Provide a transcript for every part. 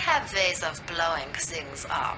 have ways of blowing things up.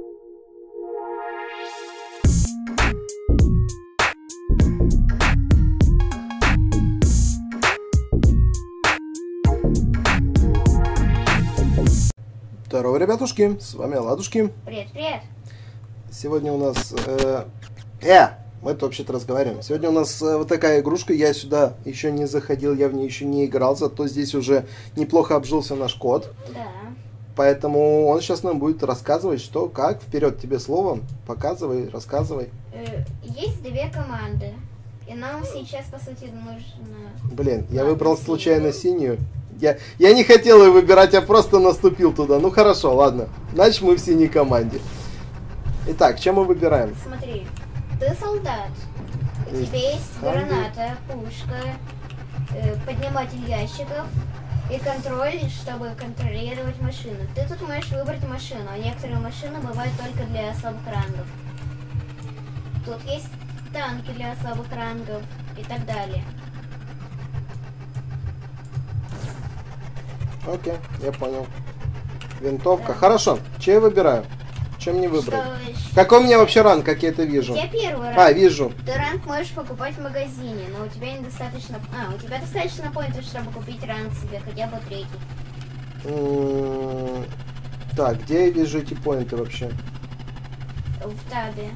Здорово, ребятушки, с вами Ладушки. Привет, привет. Сегодня у нас... мы тут вообще-то разговариваем. Сегодня у нас вот такая игрушка, я сюда еще не заходил, я в ней еще не играл, зато здесь уже неплохо обжился наш кот. Да. Поэтому он сейчас нам будет рассказывать, что, как. Вперед тебе слово, показывай, рассказывай. Есть две команды, и нам сейчас, по сути, нужно... Блин, я выбрал случайно синюю. Я не хотел ее выбирать, я просто наступил туда. Ну хорошо, ладно. Значит, мы в синей команде. Итак, чем мы выбираем? Смотри, ты солдат. У тебя есть граната, пушка, подниматель ящиков и контроль, чтобы контролировать машину. Ты тут можешь выбрать машину, а некоторые машины бывают только для особых рангов. Тут есть танки для особых рангов и так далее. Окей, я понял. Винтовка. Да. Хорошо. Че я выбираю? Чем мне выбрать? Какой у меня вообще ранг, как я это вижу? У тебя первый ранг. А, вижу. Ты ранг можешь покупать в магазине, но у тебя недостаточно... у тебя достаточно поинтов, чтобы купить ранг себе, хотя бы третий. Так, где я вижу эти поинты вообще? В табе.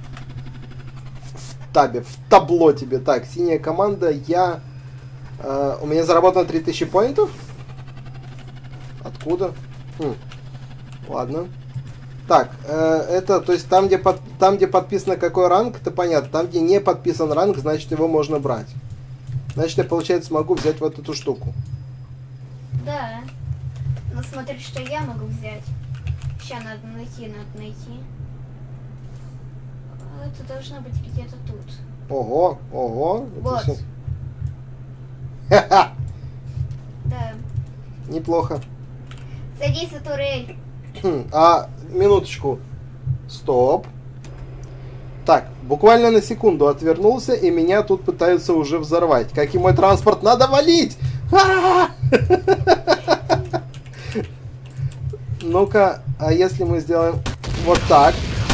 В табе, в табло тебе. Так, синяя команда, я... у меня заработано 3000 поинтов? Откуда? Ладно. Так, это, то есть там где подписано какой ранг, это понятно. Там, где не подписан ранг, значит его можно брать. Значит, я, получается, могу взять вот эту штуку. Да. Но смотри, что я могу взять. Сейчас надо найти. Это должно быть где-то тут. Ого. Вот. Все... Ха-ха! Да. Неплохо. Садись за турель. Минуточку. Стоп. Так, буквально на секунду отвернулся, и меня тут пытаются уже взорвать. Как и мой транспорт, надо валить! Ну-ка, а если мы сделаем вот так?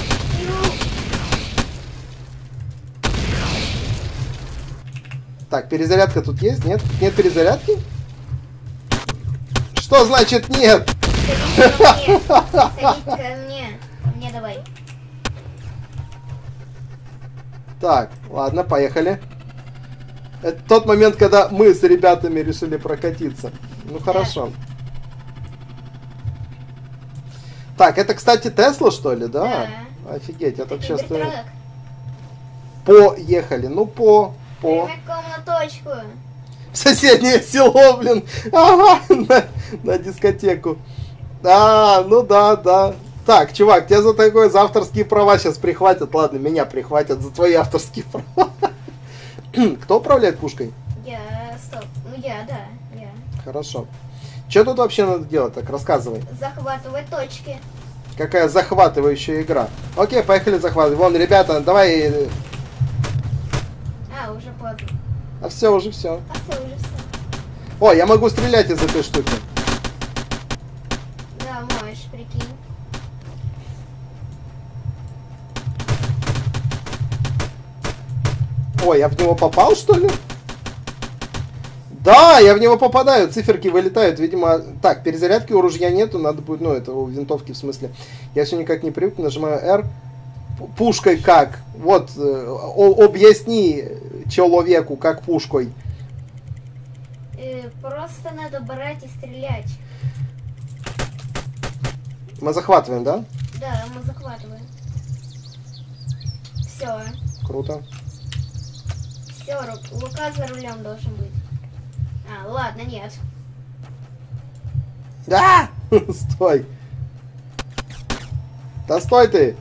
Так, перезарядка тут есть? Нет? Нет перезарядки? Что значит нет? Садись ко мне. Мне давай. Так, ладно, поехали. Это тот момент, когда мы с ребятами решили прокатиться. Ну, хорошо. Так, это, кстати, Тесла, что ли, да? Офигеть, я так сейчас стою. Поехали. Ну, Прямиком на точку. В соседнее село, блин. Ага, на дискотеку. Ну да. Так, чувак, тебя за авторские права сейчас прихватят. Ладно, меня прихватят за твои авторские права. Кто управляет пушкой? Я, да. Хорошо. Что тут вообще надо делать? Так, рассказывай. Захватывать точки. Какая захватывающая игра. Окей, поехали захватывать. Вон, ребята, давай... Уже поздно. Уже все. Уже все. О, я могу стрелять из этой штуки. Да, можешь, прикинь. Ой, я в него попал, что ли? Да, я в него попадаю, циферки вылетают, видимо... Так, перезарядки у ружья нету, надо будет... Ну, это у винтовки в смысле. Я все никак не привык, нажимаю R. Пушкой как? Вот, объясни человеку, как пушкой. Просто надо брать и стрелять. Мы захватываем, да? Да, мы захватываем. Все. Круто. Все, Лука за рулем должен быть. Ладно, нет. Да! Стой! Да стой ты!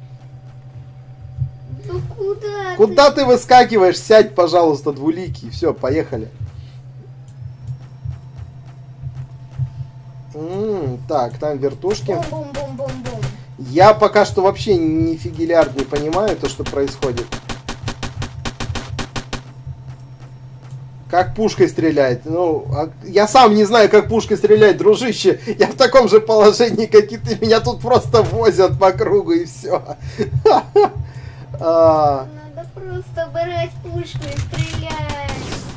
Ну куда? Куда ты выскакиваешь? Сядь, пожалуйста, двуликий. Все, поехали. Так, там вертушки. Бум-бум-бум-бум-бум. Я пока что вообще ни фигелярд не понимаю то, что происходит. Как пушкой стрелять? Ну, я сам не знаю, как пушкой стрелять, дружище. Я в таком же положении, как и ты. Меня тут просто возят по кругу и все. Надо просто брать пушку и стрелять.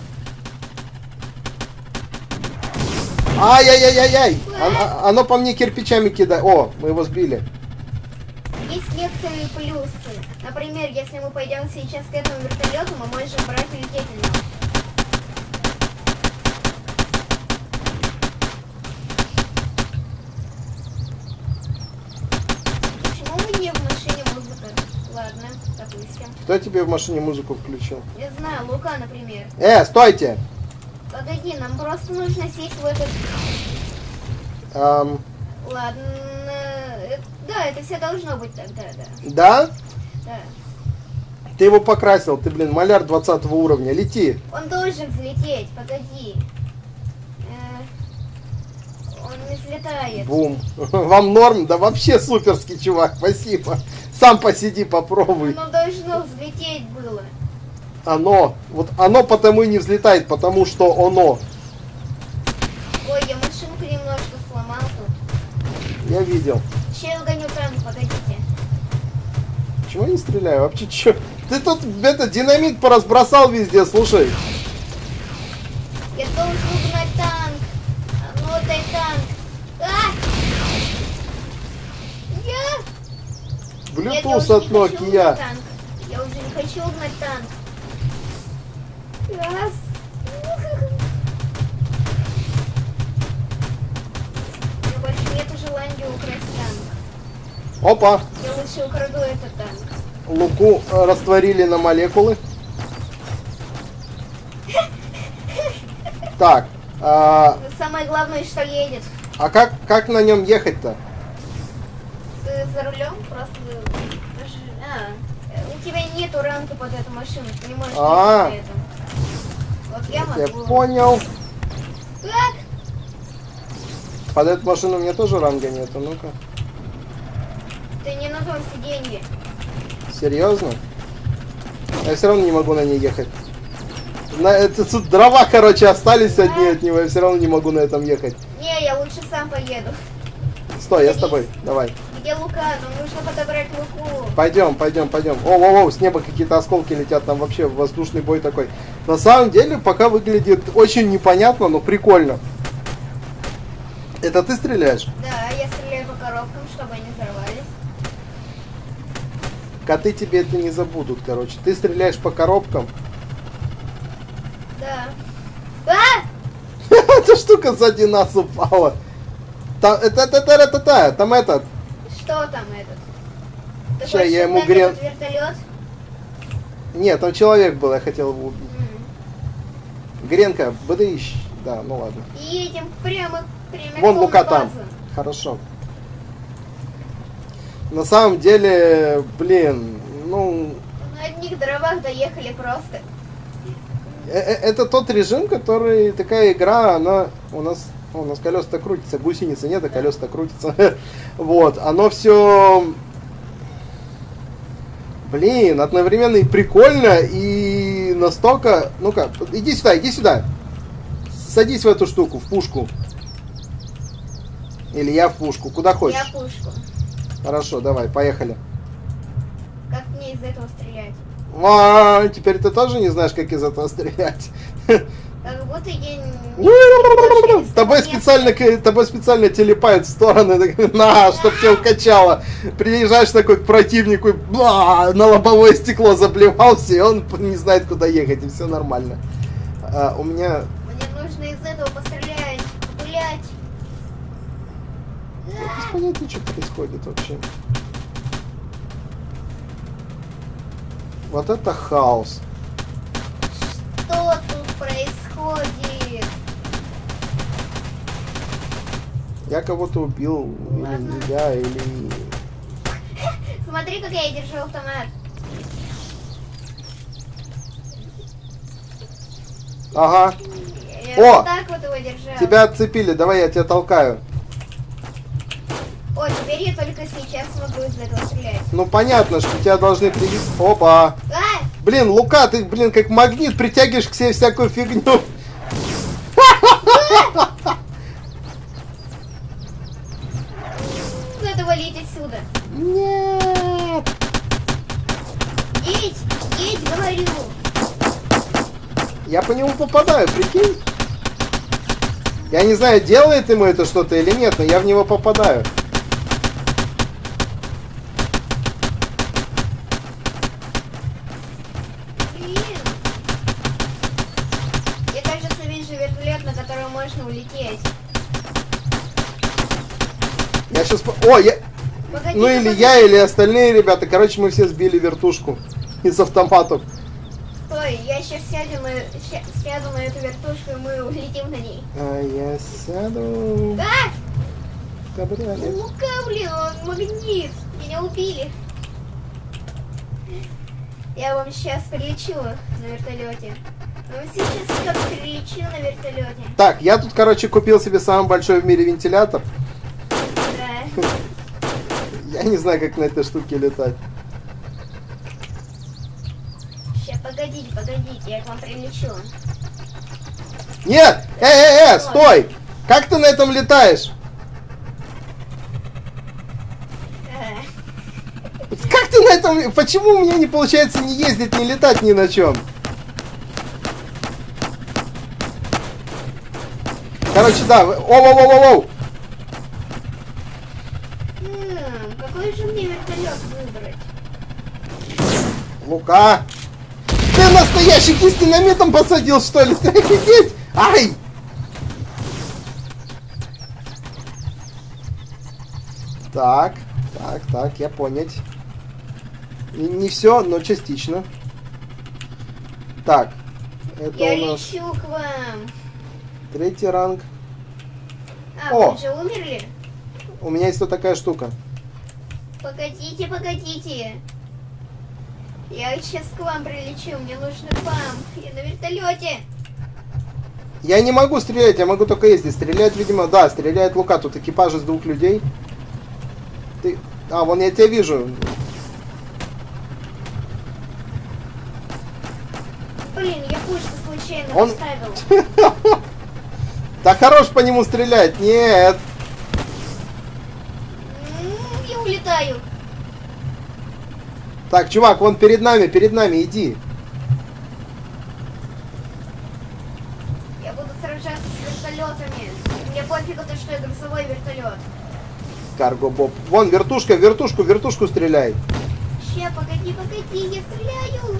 Ай-яй-яй-яй-яй! Оно по мне кирпичами кидает. О, мы его сбили. Есть некоторые плюсы. Например, если мы пойдем сейчас к этому вертолету, мы можем брать и лететь на нем. Почему у нее в машине музыка? Ладно, допустим. Кто тебе в машине музыку включил? Не знаю, Лука, например. Стойте! Погоди, нам просто нужно сесть в этот... Ладно. Да, это все должно быть тогда, да. Да? Да. Ты его покрасил, ты, блин, маляр 20 уровня. Лети. Он должен взлететь, погоди. Он не взлетает. Бум. Вам норм? Да вообще суперский, чувак, спасибо. Сам посиди, попробуй. Оно должно взлететь было. Вот оно потому и не взлетает, потому что оно. Ой, я машинку немножко сломал тут. Я видел. Чел гоню танк, погодите. Почему я не стреляю? Вообще, чё? Ты тут динамит поразбросал везде, слушай. Я должен угнать танк. А ну дай танк. Нет, я Bluetooth уже от не хочу Nokia. угнать танк. Я уже не хочу угнать танк. Раз. У меня больше нет желания украсть танк. Опа. Я лучше украду этот танк. Луку растворили на молекулы. Так. Самое главное, что едет. А как на нем ехать-то? За рулем просто... у тебя нету ранга под эту машину, ты не можешь ехать на этом. Вот я Я могу. понял. Как? Под эту машину у меня тоже ранга нету. Ну-ка. Ты не на том сиденье. Серьезно? Я все равно не могу на ней ехать. Тут дрова, короче, остались одни от него. Я все равно не могу на этом ехать. Не, я лучше сам поеду. Стой, я с тобой. Давай. Где Лука? Нам нужно подобрать Луку. Пойдем. О, с неба какие-то осколки летят. Там вообще воздушный бой такой. На самом деле, пока выглядит очень непонятно, но прикольно. Это ты стреляешь? Да, я стреляю по коробкам, чтобы они взорвались. Коты тебе это не забудут, короче. Ты стреляешь по коробкам. Да. Эта штука сзади нас упала. Там этот. Что там этот? Ты Ща, хочешь я ему угнать грен- этот вертолет? Нет, там человек был, я хотел его убить. Гренка, быдыщ. Да, ну ладно. И едем прямо Вон к Лука базу. там. Хорошо. На самом деле, блин, ну... На одних дровах доехали просто. Это тот режим, который... Такая игра, она... У нас колеса-то крутятся, гусеницы нет, а колеса-то крутятся. Вот, оно все... Блин, одновременно и прикольно, и настолько... Ну-ка, иди сюда. Садись в эту штуку, в пушку. Или я в пушку, куда хочешь. Я пушку. Хорошо, давай, поехали. Как мне из этого стрелять? Теперь ты тоже не знаешь, как из этого стрелять. Как будто я не... Тобой специально телепают в стороны, чтоб тебя укачало. Приезжаешь такой к противнику, на лобовое стекло заблевался, и он не знает, куда ехать, и все нормально. У меня... Мне нужно из этого пострелять, погулять. Без понятия, что происходит вообще. Вот это хаос. Что тут происходит? Я кого-то убил, или не я, или... Смотри, как я держу автомат. Ага, Я О! вот так вот его держал. тебя отцепили, давай я тебя толкаю. О, теперь я только сейчас могу из этого стрелять. Ну понятно, что тебя должны привести... Опа! Блин, Лука, ты, блин, как магнит притягиваешь к себе всякую фигню. Надо валить отсюда. Нет. Едь, говорю. Я по нему попадаю, прикинь. Я не знаю, делает ему это что-то или нет, но я в него попадаю. Блин. Я, кажется, вижу вертолет, на котором можно улететь. Я сейчас... О, я... Погоди, Ну или я, или остальные ребята. Короче, мы все сбили вертушку из автоматов. Стой, я сейчас сяду на эту вертушку, и мы улетим на ней. А я сяду... А! Кабриолет. Лука, блин, он магнит. Меня убили. Я вам сейчас прилечу на вертолете. Он сейчас как прилечил на вертолете. Так, я тут, короче, купил себе самый большой в мире вентилятор. Да. Я не знаю, как на этой штуке летать. Сейчас, погодите, я к вам прилечу. Нет! Стой! Как ты на этом летаешь? Как ты на этом... Почему у меня не получается ни ездить, ни летать ни на чем? Короче, да. Оу. Какой же мне вертолет выбрать? Лука! Ты настоящий с динамитом посадил, что ли? Ты офигеть? Ай! Так, я понять. Не все, но частично. Так, это Я у нас лечу к вам. 3-й ранг. Вы уже умерли? У меня есть вот такая штука. Погодите. Я сейчас к вам прилечу, мне нужно к вам. Я на вертолете. Я не могу стрелять, я могу только ездить. Стрелять, видимо, да, стреляет Лука. Тут экипаж из 2 людей. Ты... А, вон я тебя вижу. Блин, я пушку случайно поставил. Да хорош по нему стрелять. Нет. Я улетаю. Так, чувак, вон перед нами, иди. Я буду сражаться с вертолетами. Мне пофигу, то, что я грузовой вертолет. Карго Боб. Вон, вертушку стреляй. Ща, погоди, я стреляю.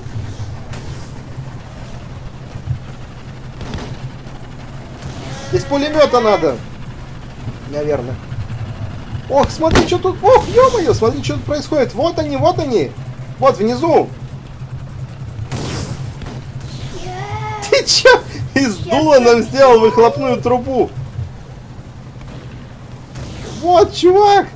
Из пулемета надо. Наверное. Ох, смотри, что тут. Ох, ё-моё, смотри, что тут происходит. Вот они. Вот внизу. Ты чё? Из дула нам сделал выхлопную трубу. Вот, чувак.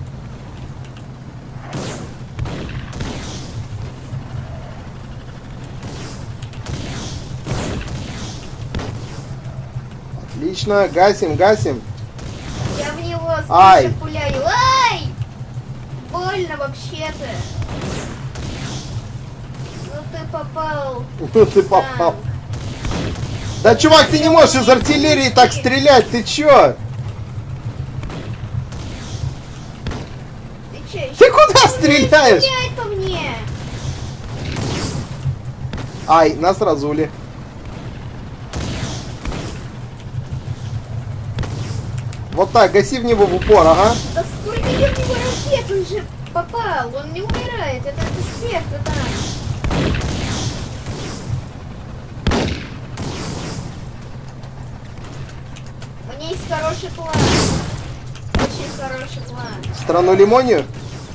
Отлично, гасим. Я в него Ай. пуляю. Ай! Больно вообще-то. Ну ты попал. Да, чувак, ты не можешь из артиллерии так стрелять, ты чё? Ты куда стреляешь? Стреляй по мне. Ай, нас разули. Вот так, гаси в него в упор, ага. Да сколько я в него ракет, он же попал, он не умирает, это успех-то там. У меня есть хороший план. Очень хороший план. Страну Лимонию?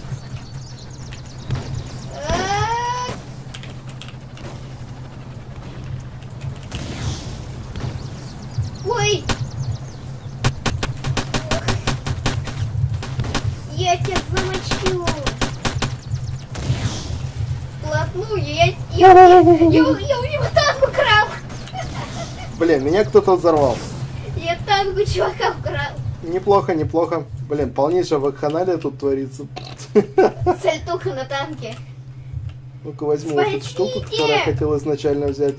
Ой! Я тебя замочу! Вплотную, я у него танк украл! Блин, меня кто-то взорвал. Я танк у чувака украл! Неплохо. Блин, полнейшая вакханалия тут творится. Сальтуха на танке. Ну-ка возьму вот эту штуку, Спасите! которую я хотел изначально взять.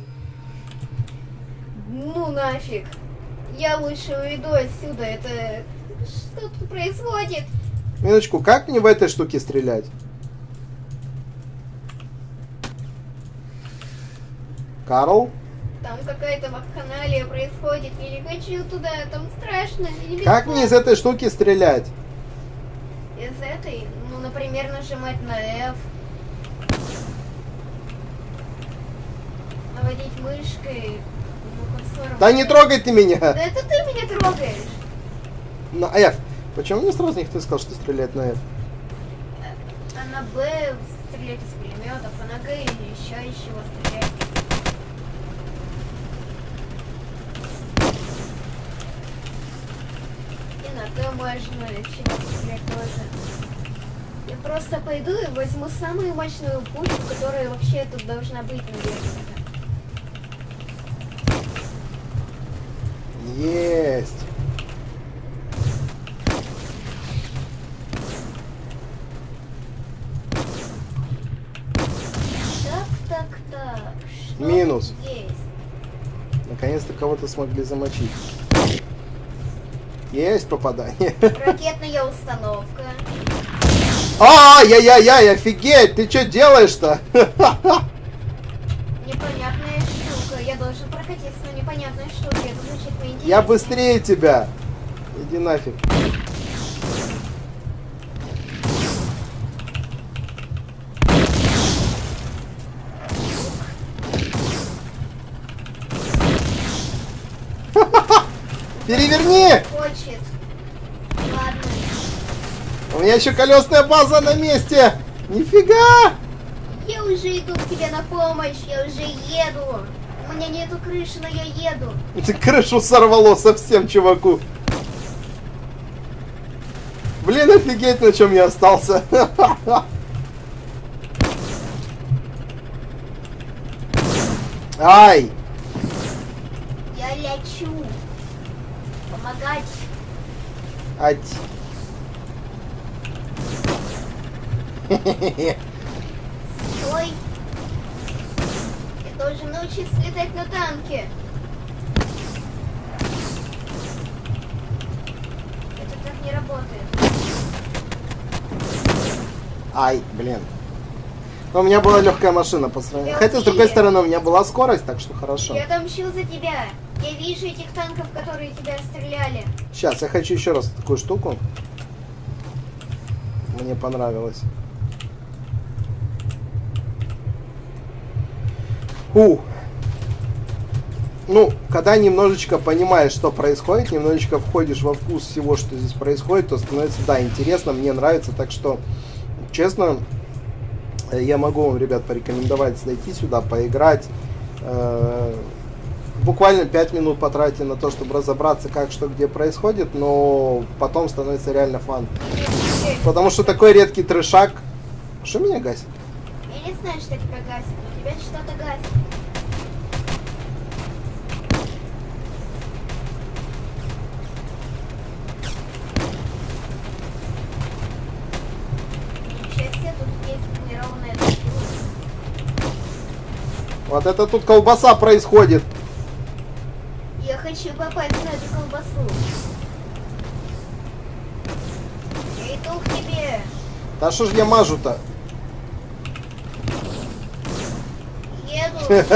Ну нафиг. Я лучше уйду отсюда. Это... Что тут происходит? Минуточку, как мне в этой штуке стрелять? Карл? Там какая-то вакханалия происходит. Я не хочу туда. Там страшно. И Как мне из этой штуки стрелять? Из этой? Ну, например, нажимать на F. Наводить мышкой. Ну, курсором. Да не трогай ты меня! Да это ты меня трогаешь. На F. Почему мне сразу никто не сказал, что стрелять на F? А на Б стрелять из пулеметов, а на Г еще из чего стрелять. И на Т можно из чего стрелять тоже. Я просто пойду и возьму самую мощную пушку, которая вообще тут должна быть, наверное. Есть. Так. Что Минус. есть? Наконец-то кого-то смогли замочить. Есть попадание. Ракетная установка. Ай-яй-яй, офигеть! Ты что делаешь-то? Непонятная штука. Я должен прокатиться на непонятной штуке. Это звучит мне интересно. Я быстрее тебя. Иди нафиг. Переверни! Хочет. Ладно. У меня еще колесная база на месте. Нифига! Я уже иду к тебе на помощь. Я уже еду. У меня нету крыши, но я еду. Крышу сорвало совсем, чуваку. Блин, офигеть, на чем я остался. Ай! Я лечу. Помогать. Ать. Стой. Я должен научиться летать на танке. Это так не работает. Ай, блин. Но у меня была легкая машина по сравнению. Хотя, с другой стороны, у меня была скорость, так что хорошо. Я отомщу за тебя. Я вижу этих танков, которые тебя стреляли. Сейчас, я хочу еще раз такую штуку. Мне понравилось. Ну, когда немножечко понимаешь, что происходит, немножечко входишь во вкус всего, что здесь происходит, то становится, да, интересно, мне нравится. Так что, честно, я могу вам, ребят, порекомендовать зайти сюда, поиграть. Буквально 5 минут потратить на то, чтобы разобраться, как, что, где происходит, но потом становится реально фан. Потому что такой редкий трешак... Что меня гасит? Я не знаю, что это прогасит, но тебя что-то гасит. К счастью, тут есть тренированная текстура. Вот это тут колбаса происходит. Я хочу попасть на эту колбасу. Я иду к тебе. Да что ж я мажу-то? Еду.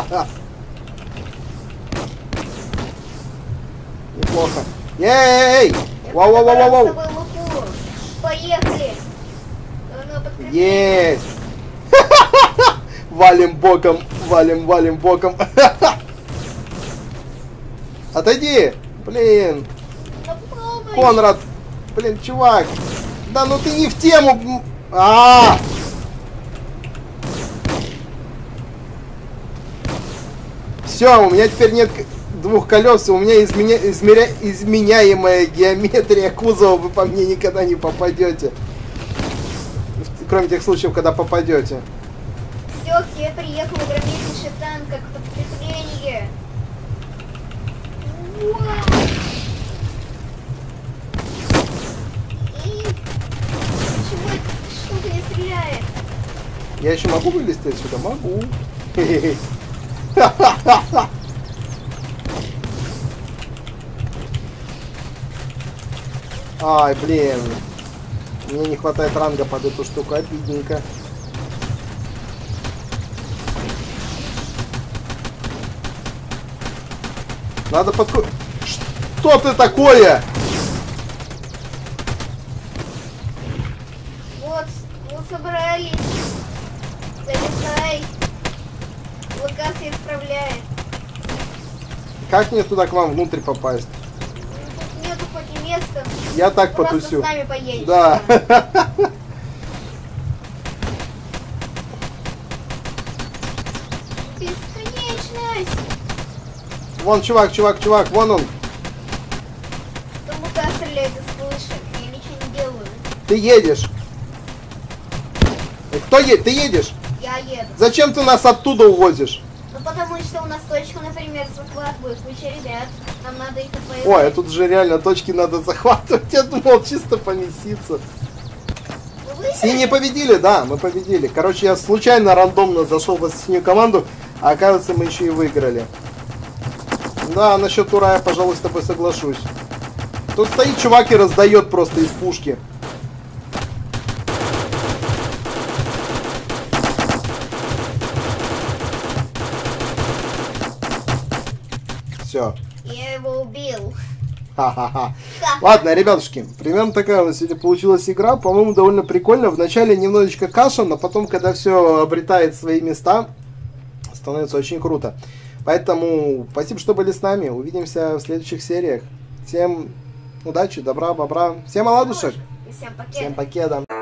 Неплохо. Ей! Я Вау-вау-вау-вау! с тобой лупу. Поехали. Давно подкрепись. Есть! Валим боком, валим боком. Отойди! Блин! На помощь. Конрад! Блин, чувак! Да ну ты не в тему! Все, у меня теперь нет двух колес, у меня изменяемая геометрия кузова, вы по мне никогда не попадете. Кроме тех случаев, когда попадете. Все, к тебе приехал огромнейший танк, как подкрепление. Вау! И почему эта штука не стреляет? Я еще могу вылезти отсюда? Могу. Ай, блин. Мне не хватает ранга под эту штуку, обидненько. Надо подходить. Что ты такое? Вот, мы собрались. Залезай. Локация исправляет. Как мне туда к вам внутрь попасть? Тут нету хоть и места. Я так Просто потусю. с нами поедешь. Да. Бесконечность. Вон чувак, вон он. Кто мука стреляет из вышек. Я ничего не делаю. Ты едешь. Кто едет? Ты едешь? Я еду. Зачем ты нас оттуда увозишь? Ну потому что у нас точка, например, захватывает куча ребят. Нам надо их отвоевать. Ой, а тут же реально точки надо захватывать. Я думал, чисто поместиться. Вы выиграли? Синие победили, да, мы победили. Короче, я случайно рандомно зашел в синюю команду, а оказывается, мы еще и выиграли. Да, насчет ура я, пожалуй, с тобой соглашусь. Тут стоит чувак и раздает просто из пушки. Все. Я его убил. Ха-ха-ха. Ладно, ребятушки, примерно такая у нас сегодня получилась игра. По-моему, довольно прикольно. Вначале немножечко каша, но потом, когда все обретает свои места, становится очень круто. Поэтому спасибо, что были с нами. Увидимся в следующих сериях. Всем удачи, добра, бобра. Всем оладушек. И всем покеда. Всем покеда.